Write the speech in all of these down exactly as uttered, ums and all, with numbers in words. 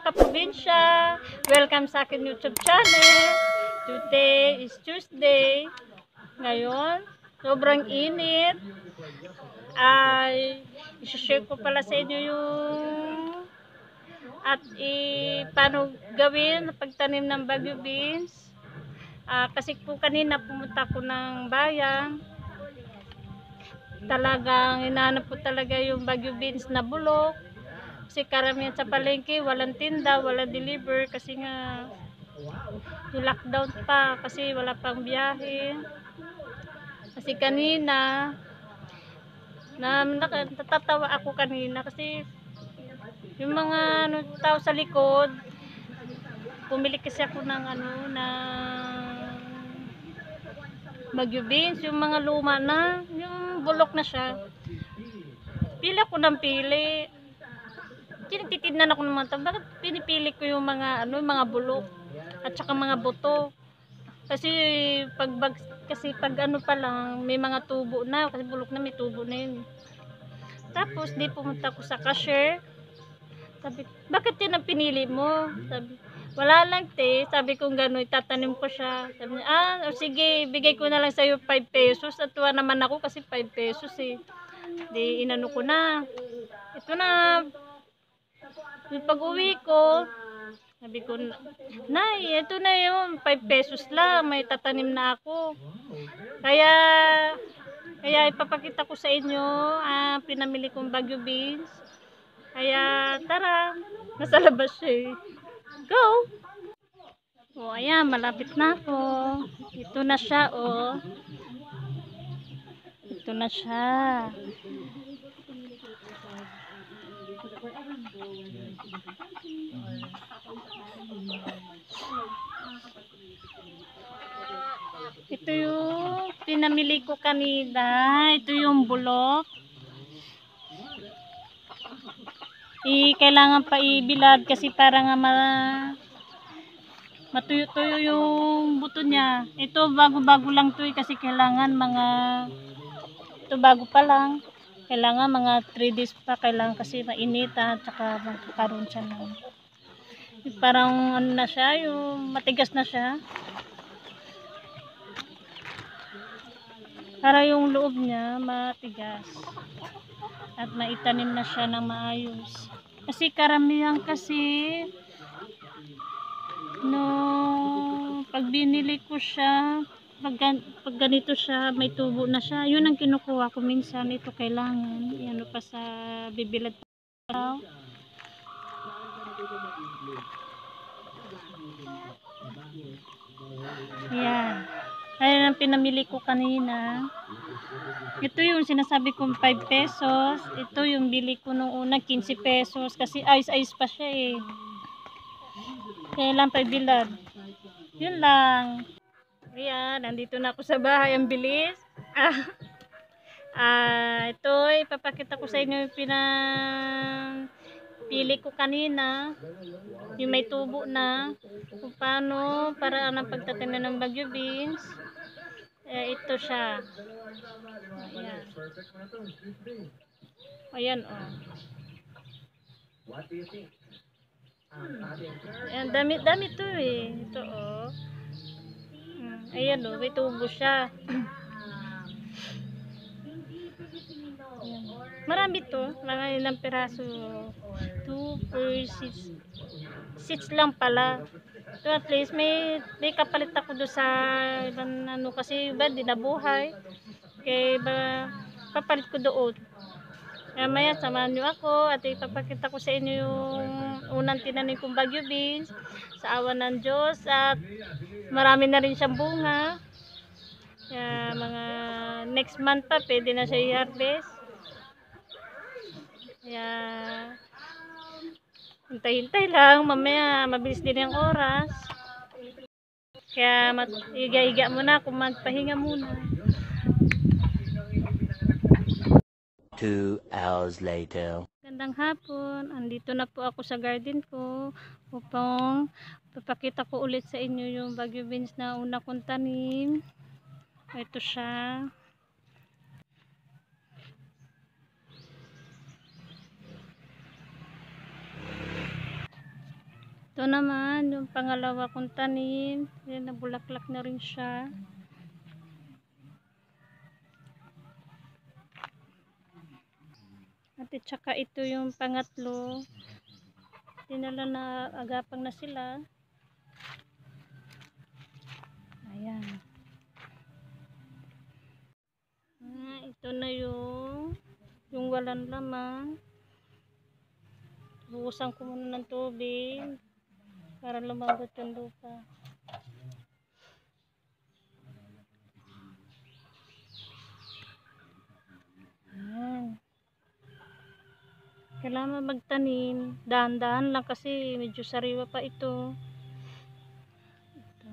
mga kaprobinsya! Welcome sa akin YouTube channel. Today is Tuesday. Ngayon, sobrang init. Ay, isi-share ko pala sa inyo yung at i paano gawin na pagtanim ng Baguio beans. Ah, kasi po kanina pumunta ko ng bayan. Talagang hinahanap po talaga yung Baguio beans na bulok. Kasi karamihan sa palengke, walang tinda, walang deliver kasi nga yung lockdown pa kasi wala pang biyahe. Kasi kanina na natatawa ako kanina kasi yung mga ano, tao sa likod, pumili kasi ako ng ano na Baguio beans, yung mga luma na, yung bulok na siya. Pila ko ng pili. Tinititidnan ako ng mga tao, bakit pinipili ko yung mga ano, mga bulok at saka mga buto. Kasi pag bag, kasi pag ano pa lang, may mga tubo na, kasi bulok na may tubo na yun. Tapos di pumunta ko sa cashier. Sabi, bakit yun ang pinili mo? Sabi, wala lang te. Sabi ko gano'n, itatanim ko siya. Sabi niya, ah, oh, sige, bigay ko na lang sa'yo five pesos. At tuwa naman ako kasi five pesos eh. Di inano ko na. Ito na. Yung pag-uwi ko, sabi ko, Nay, ito na yun, five pesos lang, may tatanim na ako. Kaya, kaya ipapakita ko sa inyo, ah, pinamili kong Baguio beans. Kaya, tara, nasa labas siya eh. Go! O, ayan, malapit na ako. Ito na siya, oh. Ito na siya. Ito yung pinamili ko kanina. Ito yung bulok. I, kailangan pa ibilad kasi para nga ma, matuyo-tuyo yung buto niya. Ito bago-bago lang to eh, kasi kailangan mga, ito bago pa lang. Kailangan mga three days pa, kailangan kasi mainit at saka magkakaroon siya ng parang ano na siya, yung matigas na siya. Para yung loob niya matigas at maitanim na siya ng maayos. Kasi karamihan kasi no pag binili ko siya, pag, pag ganito siya, may tubo na siya. Yun ang kinukuha ko minsan. Ito kailangan. Ano pa sa bibilad pa. Yan. Ayan ang pinamili ko kanina. Ito yung sinasabi kong five pesos. Ito yung bili ko nung una fifteen pesos. Kasi ice-ice pa siya eh. Kaya lang pagbilad. Yun lang. Ayan, nandito na ako sa bahay. Ang bilis. Ah, ah, ito, ipapakita ko sa inyo yung pinapili ko kanina. Yung may tubo na. Kung paano, para ang pagtatanim ng Baguio beans. Eh, ito siya. Ayan. Ayan, oh. Ayan, dami-dami to eh. Ito, oh. Ayan, oh. May tubo siya. Ayan. Marami to. Mga ilang piraso. two per six. six lang pala. So at least may, may kapalit ako doon sa ibang ano kasi iba di nabuhay. Kaya iba papalit ko doon. Kaya maya samahan nyo ako at ipapakita ko sa inyo yung unang tinanim kong Baguio beans sa awa ng Diyos at marami na rin siyang bunga. Kaya mga next month pa pwede na siya i-harvest. Kaya hintay-hintay lang, mamaya mabilis din yung oras. Kaya higa-higa muna, kung magpahinga muna. Two hours later. Gandang hapon, andito na po ako sa garden ko upang papakita ko ulit sa inyo yung Baguio beans na una kong tanim. Ito siya. Ito naman, yung pangalawa kong tanim. Yan, nabulaklak na rin siya. At saka ito yung pangatlo. Dinala na, agapang na sila. Ayan. Ah, ito na yung yung walang laman. Buhusan ko muna ng tubig para lumambot yung lupa. Ayan. Kailangan magtanim. Dahan-dahan lang kasi medyo sariwa pa ito. Ito.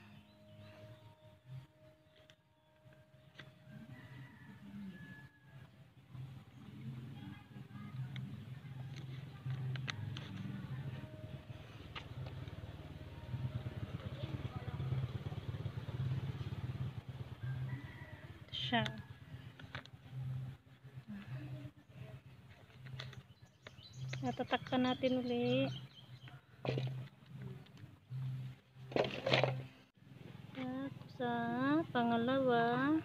Ito siya. Natatakpan natin uli. At sa pangalawa.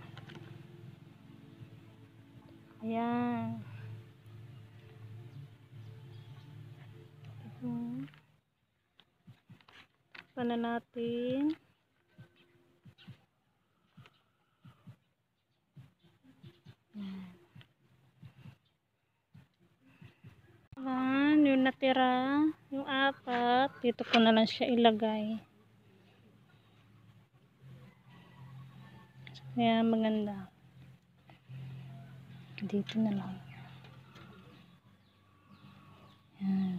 Ayan. Hmm. Takpan na natin. Ayan. Yung natira, yung apat, dito ko na lang siya ilagay. Kaya maganda. Dito na lang. Ayan.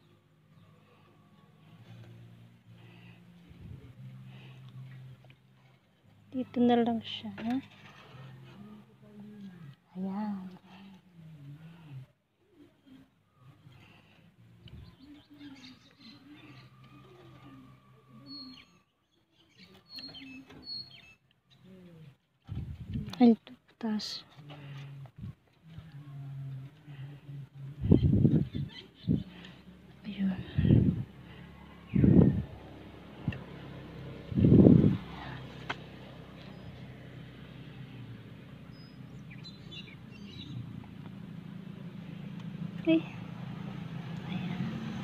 Dito na lang siya. Ayan. Ay, ito taas. Ayun. Okay. Ayan.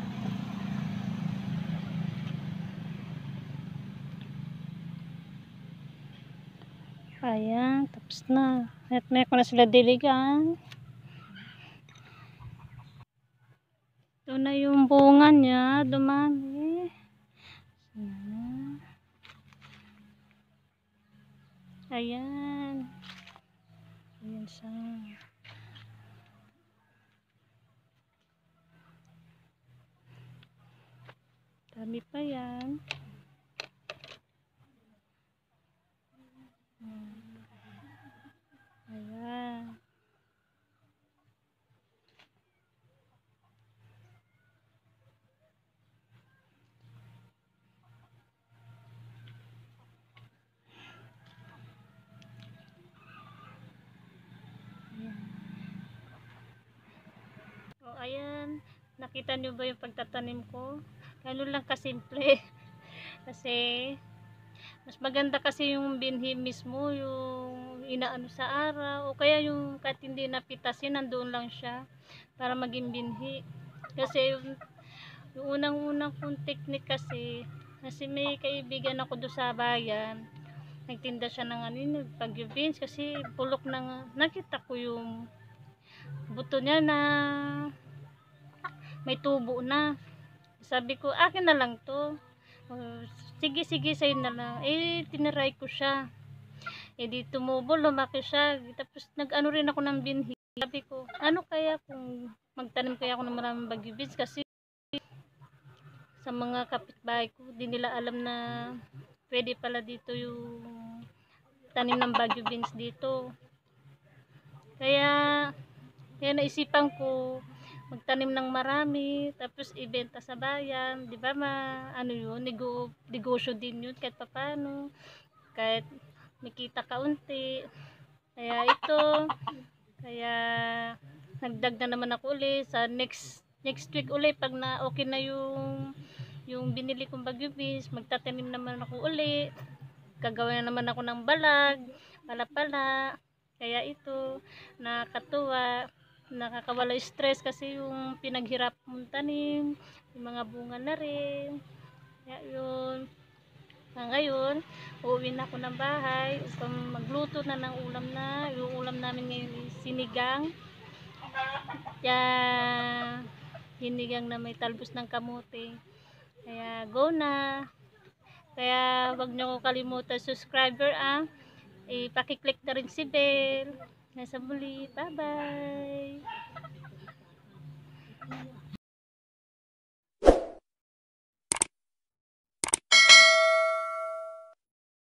Ayan, tapos na. At may ko na sila diligan. Ito na yung bunga niya, dumami. Ayan. Ayan. Ayan siya. Dami pa yan. Ayan. O, ayan. Nakita nyo ba yung pagtatanim ko? Ganun lang kasimple. Kasi, mas maganda kasi yung binhi mismo, yung inaano sa araw, o kaya yung kahit hindi napitasin, nandoon lang siya para maging binhi. Kasi yung, yung unang-unang kong technique kasi, kasi may kaibigan ako doon sa bayan, nagtinda siya ng ano yun, Baguio beans, kasi bulok na, nakita ko yung buto niya na may tubo na. Sabi ko, akin na lang to. Uh, sige, sige, sa'yo na lang. Eh, tinaray ko siya. Eh, di tumubo, lumaki siya. Tapos, nag-ano rin ako ng binhi. Sabi ko, ano kaya kung magtanim kaya ako ng maraming Baguio beans? Kasi, sa mga kapitbahay ko, di nila alam na pwede pala dito yung tanim ng Baguio beans dito. Kaya, kaya naisipan ko, magtanim ng marami, tapos ibenta sa bayan, di ba ma, ano yun, nego, negosyo din yun, kahit papano, kahit makita kaunti. Kaya ito, kaya nagdag na naman ako ulit, sa next, next week ulit, pag na okay na yung yung binili kong bagyo beans, magtatanim naman ako uli. Gagawa na naman ako ng balag, pala-pala. Kaya ito, nakakatuwa, nakakawala stress kasi yung pinaghirap mong tanim, yung mga bunga na rin. Kaya yun. Ah, ngayon, uuwi na ako ng bahay upang magluto na ng ulam na. Yung ulam namin ngayon is sinigang. Kaya, sinigang na may talbos ng kamote. Kaya, go na. Kaya, wag nyo ko kalimutan subscriber ah. Ipakiclick na rin si bell. Nasa muli. Bye-bye.